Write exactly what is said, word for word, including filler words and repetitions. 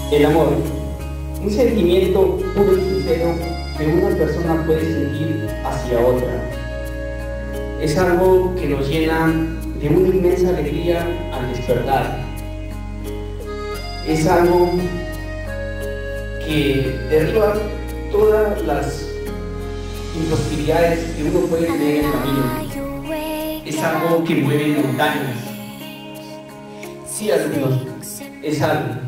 El amor, un sentimiento puro y sincero que una persona puede sentir hacia otra. Es algo que nos llena de una inmensa alegría al despertar. Es algo que derriba todas las imposibilidades que uno puede tener en el camino. Es algo que mueve montañas. Sí, alumnos, es algo